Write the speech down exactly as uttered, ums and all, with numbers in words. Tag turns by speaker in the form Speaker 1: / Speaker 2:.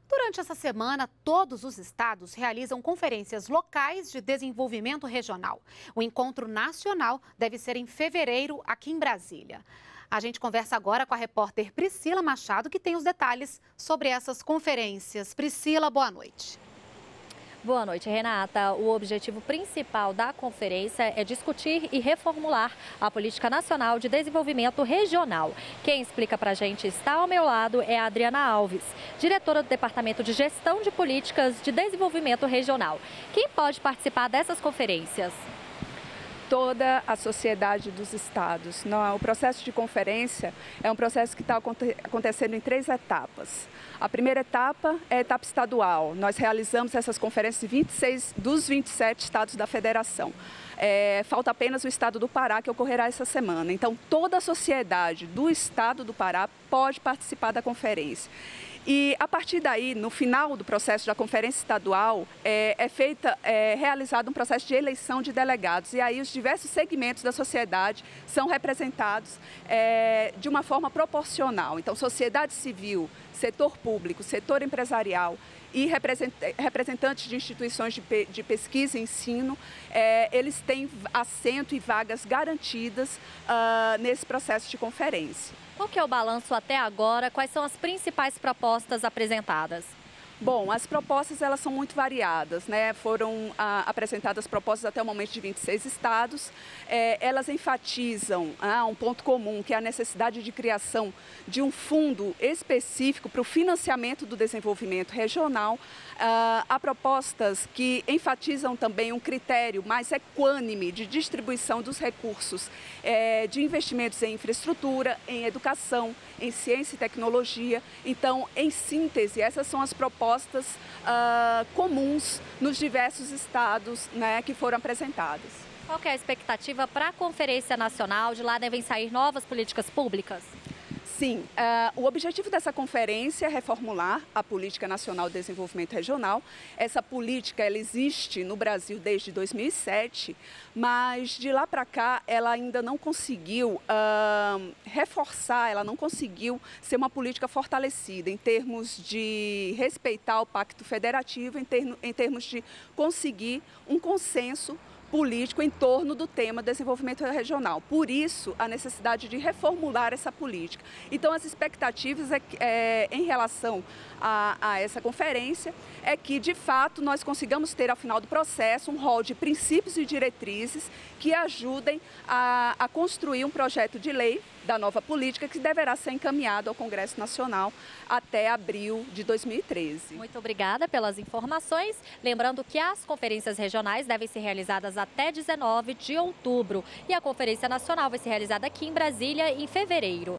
Speaker 1: Durante essa semana, todos os estados realizam conferências locais de desenvolvimento regional. O encontro nacional deve ser em fevereiro, aqui em Brasília. A gente conversa agora com a repórter Priscila Machado, que tem os detalhes sobre essas conferências. Priscila, boa noite.
Speaker 2: Boa noite, Renata. O objetivo principal da conferência é discutir e reformular a Política Nacional de Desenvolvimento Regional. Quem explica para a gente está ao meu lado é a Adriana Alves, diretora do Departamento de Gestão de Políticas de Desenvolvimento Regional. Quem pode participar dessas conferências?
Speaker 3: Toda a sociedade dos estados. O processo de conferência é um processo que está acontecendo em três etapas. A primeira etapa é a etapa estadual. Nós realizamos essas conferências em vinte e seis dos vinte e sete estados da federação. É, falta apenas o estado do Pará, que ocorrerá essa semana. Então, toda a sociedade do estado do Pará pode participar da conferência. E, a partir daí, no final do processo da conferência estadual, é, é, feita, é realizado um processo de eleição de delegados. E aí os diversos segmentos da sociedade são representados é, de uma forma proporcional. Então, sociedade civil, setor público, setor empresarial e representantes de instituições de, de pesquisa e ensino, é, eles têm assento e vagas garantidas uh, nesse processo de conferência.
Speaker 2: Qual que é o balanço até agora? Quais são as principais propostas apresentadas?
Speaker 3: Bom, as propostas elas são muito variadas, né? Foram ah, apresentadas propostas até o momento de vinte e seis estados. É, elas enfatizam ah, um ponto comum, que é a necessidade de criação de um fundo específico para o financiamento do desenvolvimento regional. Ah, há propostas que enfatizam também um critério mais equânime de distribuição dos recursos é, de investimentos em infraestrutura, em educação, em ciência e tecnologia. Então, em síntese, essas são as propostas propostas uh, comuns nos diversos estados, né, que foram apresentadas.
Speaker 2: Qual que é a expectativa para a Conferência Nacional? De lá devem sair novas políticas públicas?
Speaker 3: Sim, uh, o objetivo dessa conferência é reformular a Política Nacional de Desenvolvimento Regional. Essa política ela existe no Brasil desde dois mil e sete, mas de lá para cá ela ainda não conseguiu uh, reforçar, ela não conseguiu ser uma política fortalecida em termos de respeitar o Pacto Federativo, em, ter, em termos de conseguir um consenso político em torno do tema desenvolvimento regional. Por isso, a necessidade de reformular essa política. Então, as expectativas é, é, em relação a, a essa conferência é que, de fato, nós consigamos ter, ao final do processo, um rol de princípios e diretrizes que ajudem a, a construir um projeto de lei da nova política que deverá ser encaminhado ao Congresso Nacional até abril de dois mil e treze.
Speaker 2: Muito obrigada pelas informações. Lembrando que as conferências regionais devem ser realizadas até dezenove de outubro e a Conferência Nacional vai ser realizada aqui em Brasília em fevereiro.